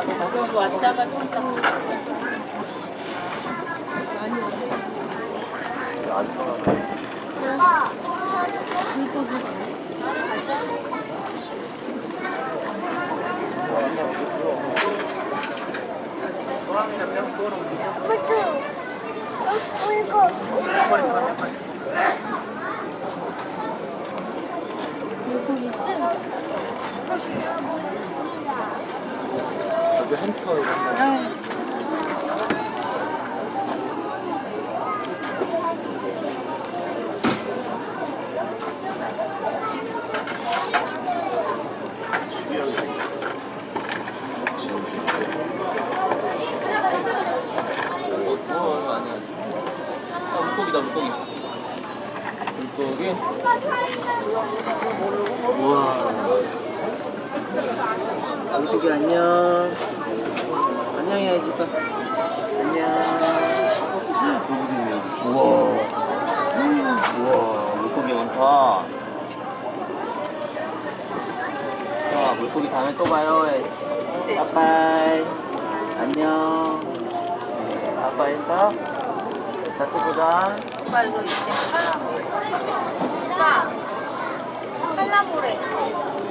왔다가 또 여기 햄스터로 물고기다 물고기. 물고기. 우와. 물고기 안녕. 안녕 해야지 또. 안녕. 우와. 우와 물고기 많다. 자 물고기 다음에 또 봐요. 빠빠이. 안녕. 아빠 했어? 자, 또 보자. 오빠 이거 이제 칼라모래. 오빠 칼라모래.